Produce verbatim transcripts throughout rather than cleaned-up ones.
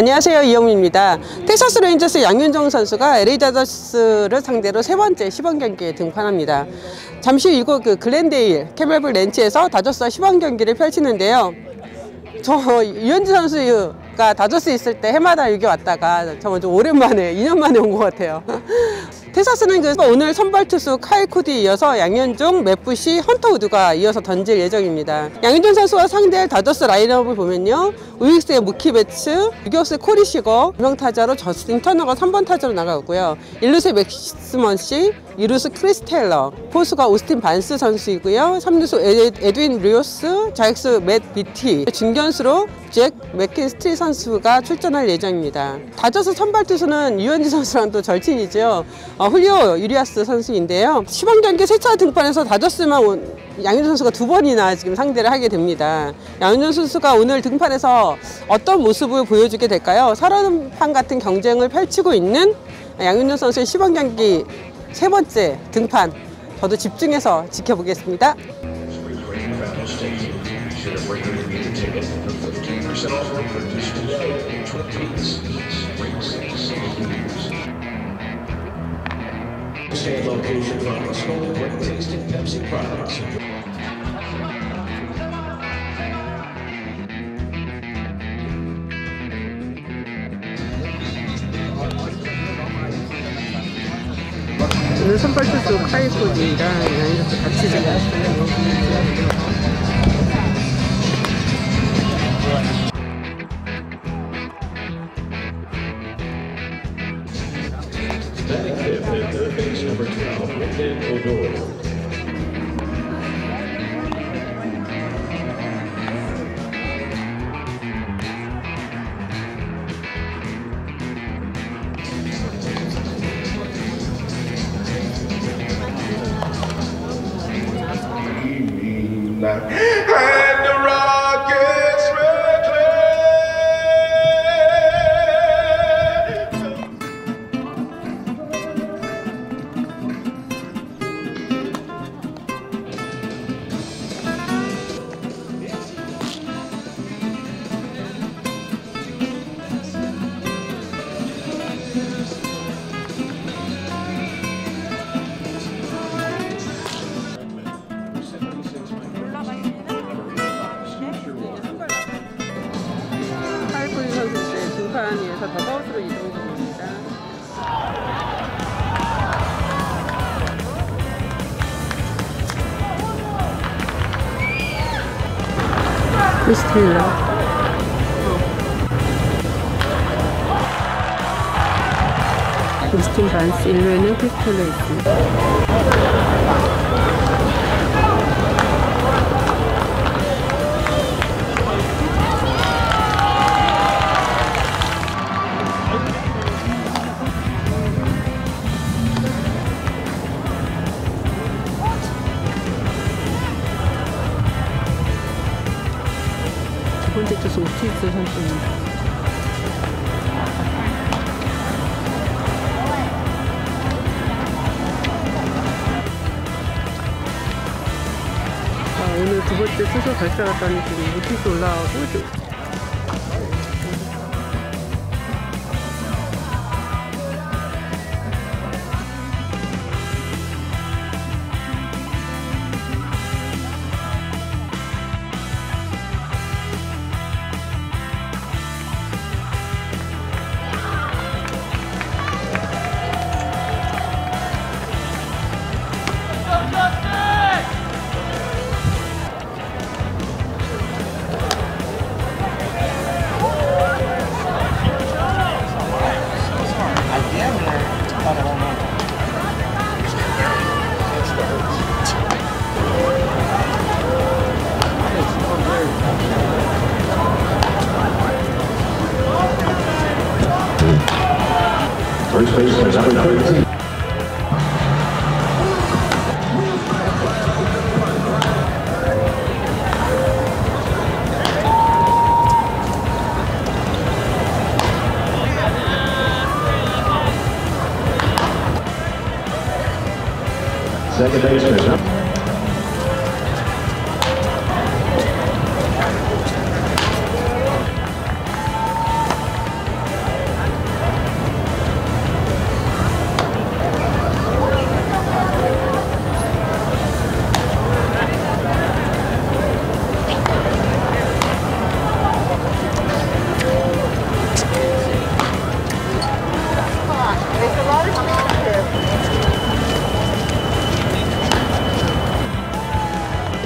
안녕하세요, 이영민입니다. 텍사스 레인저스 양윤종 선수가 엘에이 다저스를 상대로 세 번째 시범 경기에 등판합니다. 잠시 후 이곳 그 글렌데일 캐멜블 렌치에서 다저스와 시범 경기를 펼치는데요. 저 유현진 선수가 다저스에 있을 때 해마다 여기 왔다가 정말 좀 오랜만에 이 년 만에 온 것 같아요. 텍사스는 그 오늘 선발 투수 카일 코디에 이어서 양현종, 맷부시, 헌터 우드가 이어서 던질 예정입니다. 양현종 선수와 상대할 다저스 라인업을 보면요, 우익수의 무키 베츠, 유격수의 코리 시거, 유명타자로 저스틴 터너가 삼 번 타자로 나가고요. 일루수의 맥스먼 씨, 이루수 크리스 테일러, 포수가 오스틴 반스 선수이고요. 삼루수 에드윈 리오스, 좌익수 맷 비티, 중견수로 잭 맥킨스트리 선수가 출전할 예정입니다. 다저스 선발 투수는 유현진 선수랑 또 절친이죠. 어, 훌리오 유리아스 선수인데요. 시범 경기 세 차 등판해서 다저스만 온, 양현종 선수가 두 번이나 지금 상대를 하게 됩니다. 양현종 선수가 오늘 등판에서 어떤 모습을 보여주게 될까요? 살얼음판 같은 경쟁을 펼치고 있는 양현종 선수의 시범 경기 세 번째 등판, 저도 집중해서 지켜보겠습니다. 오늘 선발 투수 카일 코디랑 양현종 같이 지내요. And the rockets reclaim. 등판위에서 더가웃으로 이동 중입니다. 크리스 테일러, 오스틴 반스, 일 루에는 크리스 테일러 있습니다. 두 번째 투수 오티스 선수입니다. 아, 오늘 두 번째 투수 발사갔다니 지금 오티스 올라가고 First baseman, number thirteen. Second baseman.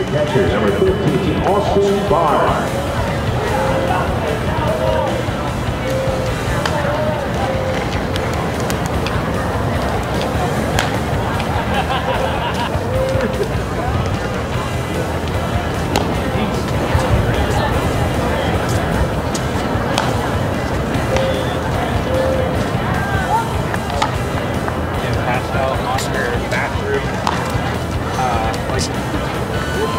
Catcher, number fifteen, Austin Barr. Pastel Oscar bathroom. Uh, like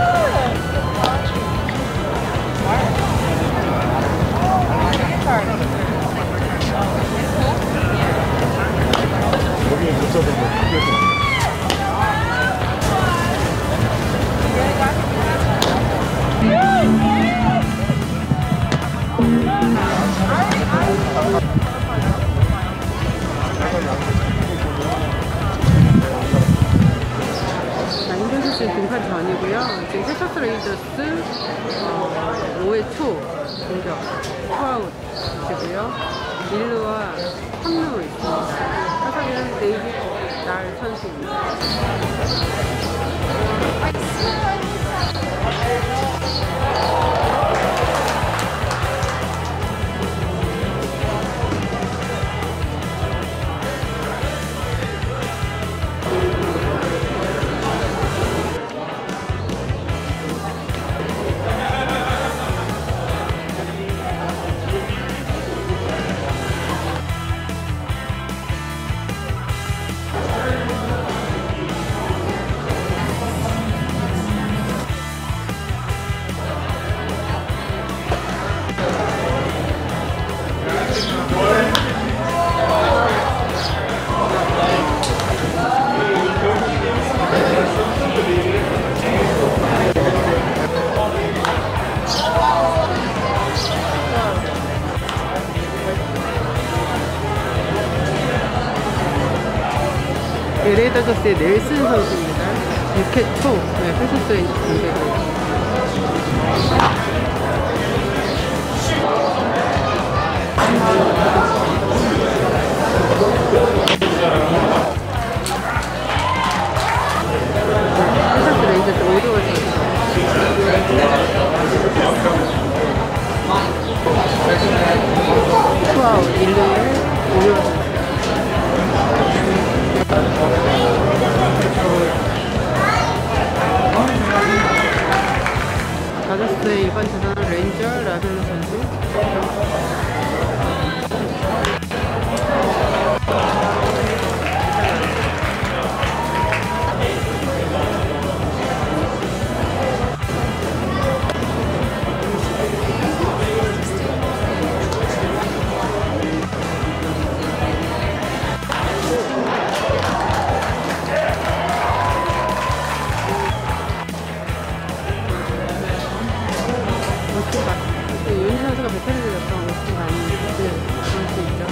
자, 힘든 선수 등판 전이고요. 지금 텍사스 레인저스 어, 오 회 초 공격 투아웃이시고요. 일 루와 삼 루 있습니다. 타석에는 데이빗 날 선수입니다. 엘에이 다저스의 넬슨 선수입니다. 육 회 초 네, 텍사스 레인저스 공격입니다. 텍사스 레인저스 오도월 선수. 투아웃 일 루에 오도월 선수. 다저스의 일반 타자는 레인저 라벨로 선수. 윤희 선수가 배터리를 였던 모습이 많이 그럴 수 있죠.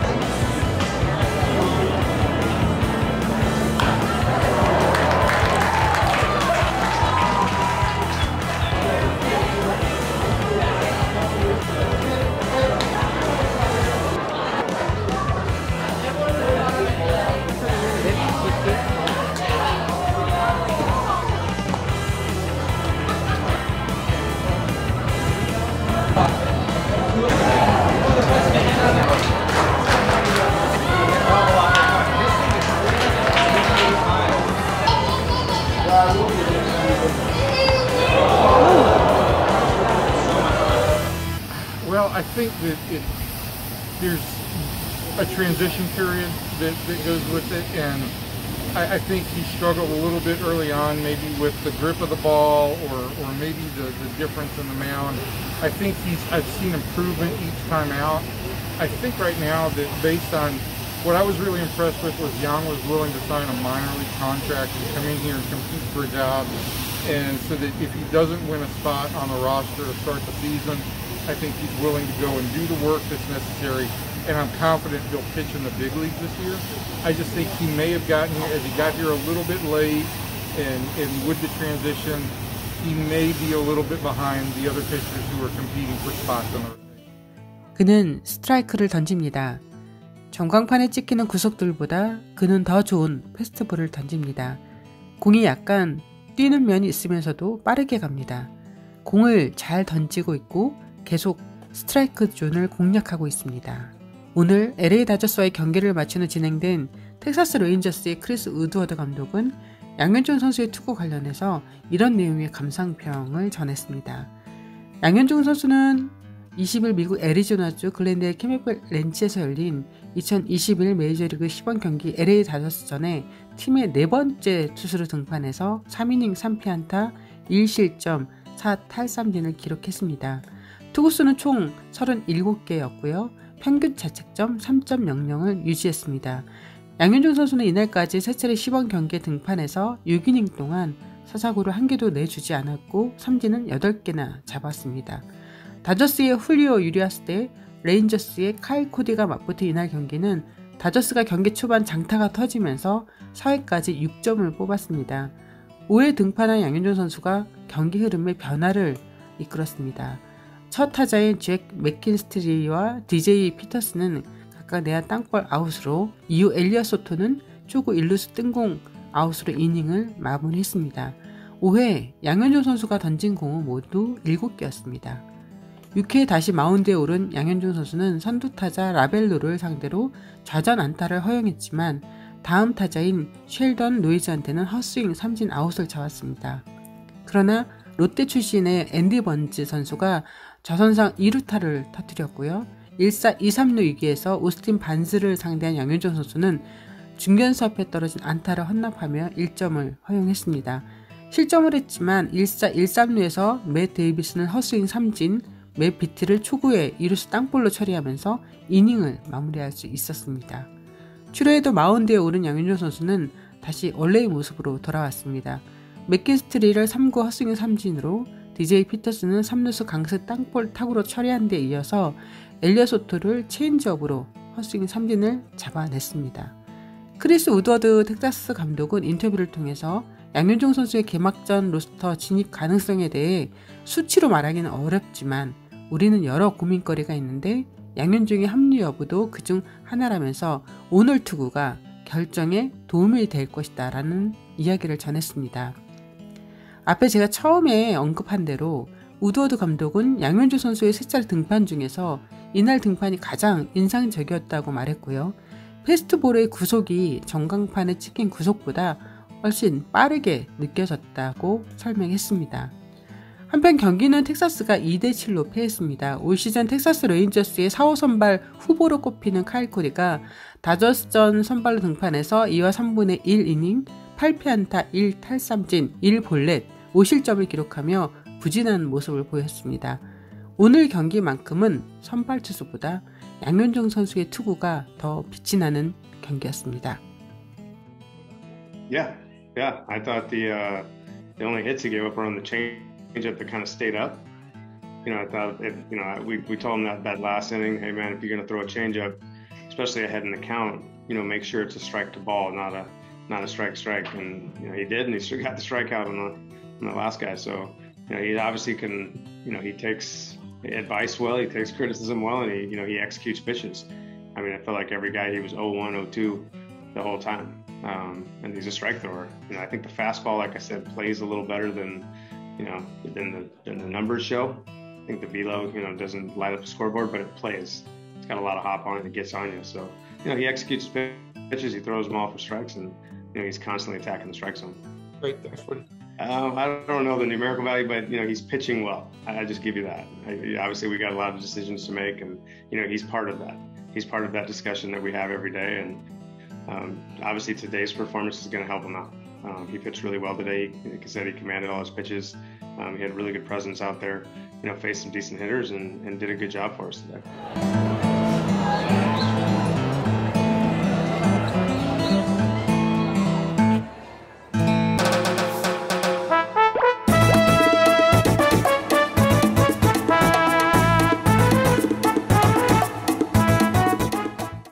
Well, I think that it, there's a transition period that, that goes with it, and I, I think he struggled a little bit early on, maybe with the grip of the ball or, or maybe the, the difference in the mound. I think he's I've seen improvement each time out. I think right now that based on what I was really impressed with was Young was willing to sign a minor league contract and come in here and compete for a job, and so that if he doesn't win a spot on the roster to start the season, I think he's willing to go and do the work that's necessary, and I'm confident he'll pitch in the big leagues this year. I just think he may have gotten here, as he got here a little bit late, and, and with the transition, he may be a little bit behind the other pitchers who are competing for spots on the rotation. 그는 스트라이크를 던집니다. 전광판에 찍히는 구속들보다 그는 더 좋은 패스트볼을 던집니다. 공이 약간 뛰는 면이 있으면서도 빠르게 갑니다. 공을 잘 던지고 있고 계속 스트라이크 존을 공략하고 있습니다. 오늘 엘에이 다저스와의 경기를 마친 후 진행된 텍사스 레인저스의 크리스 우드워드 감독은 양현종 선수의 투구 관련해서 이런 내용의 감상평을 전했습니다. 양현종 선수는 이십 일 미국 애리조나주 글랜데일 캐멜블 렌치에서 열린 이천이십일 메이저리그 십 원 경기 엘에이 다저스전에 팀의 네 번째 투수로 등판해서 삼 이닝 삼 피 안타 일 실점 사 탈삼진을 기록했습니다. 투구수는 총 서른일곱 개였고요. 평균 자책점 삼 점 영영을 유지했습니다. 양현종 선수는 이날까지 세 차례 십 원 경기에 등판해서 육 이닝 동안 사사구를 한 개도 내주지 않았고 삼진은 여덟 개나 잡았습니다. 다저스의 훌리오 유리아스 대 레인저스의 카일 코디가 맞붙은 이날 경기는 다저스가 경기 초반 장타가 터지면서 사 회까지 육 점을 뽑았습니다. 오 회 등판한 양현종 선수가 경기 흐름의 변화를 이끌었습니다. 첫 타자인 잭 맥킨스트리와 디제이 피터스는 각각 내야 땅볼 아웃으로 이후 엘리엇 소토는 초구 일 루수 뜬공 아웃으로 이닝을 마무리했습니다. 오 회 양현종 선수가 던진 공은 모두 일곱 개였습니다. 육 회 다시 마운드에 오른 양현종 선수는 선두타자 라벨로를 상대로 좌전 안타를 허용했지만 다음 타자인 쉘던 노이즈한테는 헛스윙 삼진 아웃을 잡았습니다. 그러나 롯데 출신의 앤디 번즈 선수가 좌선상 이 루타를 터뜨렸고요. 일 사 이 삼루 위기에서 오스틴 반스를 상대한 양현종 선수는 중견수 앞에 떨어진 안타를 헌납하며 일 점을 허용했습니다. 실점을 했지만 일 사 일 삼루에서 맷 데이비스는 헛스윙 삼진, 맷 비트를 초구에 이루수 땅볼로 처리하면서 이닝을 마무리할 수 있었습니다. 추후에도 마운드에 오른 양현종 선수는 다시 원래의 모습으로 돌아왔습니다. 맥킨스트리를 삼 구 헛스윙 삼진으로 디제이 피터스는 삼 루수 강스 땅볼 타구로 처리한 데 이어서 엘리엇 소토를 체인지업으로 헛스윙 삼진을 잡아냈습니다. 크리스 우드워드 텍사스 감독은 인터뷰를 통해서 양현종 선수의 개막전 로스터 진입 가능성에 대해 수치로 말하기는 어렵지만 우리는 여러 고민거리가 있는데 양현종의 합류 여부도 그중 하나라면서 오늘 투구가 결정에 도움이 될 것이다 라는 이야기를 전했습니다. 앞에 제가 처음에 언급한 대로 우드워드 감독은 양현종 선수의 세 차례 등판 중에서 이날 등판이 가장 인상적이었다고 말했고요. 패스트볼의 구속이 전광판에 찍힌 구속보다 훨씬 빠르게 느껴졌다고 설명했습니다. 한편 경기는 텍사스가 이 대 칠로 패했습니다. 올 시즌 텍사스 레인저스의 사 호 선발 후보로 꼽히는 카일 코디가 다저스전 선발로 등판해서 이와 삼분의 일 이닝 팔 피 안타 일 탈삼진 일 볼넷 오 실점을 기록하며 부진한 모습을 보였습니다. 오늘 경기만큼은 선발 투수보다 양현종 선수의 투구가 더 빛이 나는 경기였습니다. Yeah, yeah. I thought the uh, the only hits he gave up were on the changeup that kind of stayed up. You know, I thought it, you know we we told him that that last inning, hey man, if you're going to throw a changeup, especially ahead in the count, you know, make sure it's a strike to ball, not a not a strike strike. And you know he did, and he still got the strikeout on the on the last guy. So you know he obviously can, you know, he takes advice well, he takes criticism well, and he you know he executes pitches. I mean, I felt like every guy he was oh one, oh two the whole time. Um, and he's a strike thrower. You know, I think the fastball, like I said, plays a little better than, you know, than the than the numbers show. I think the velo, you know, doesn't light up the scoreboard, but it plays. It's got a lot of hop on it. It gets on you. So, you know, he executes pitches. He throws them all for strikes, and you know, he's constantly attacking the strike zone. Great, thanks, Woody. Um, I don't know the numerical value, but you know, he's pitching well. I, I just give you that. I, obviously, we got a lot of decisions to make, and you know, he's part of that. He's part of that discussion that we have every day, and. Um, obviously today's performance is going to help him out. Um, he pitched really well today. Like I said, he commanded all his pitches. Um, he had a really good presence out there, you know, faced some decent hitters and, and did a good job for us today.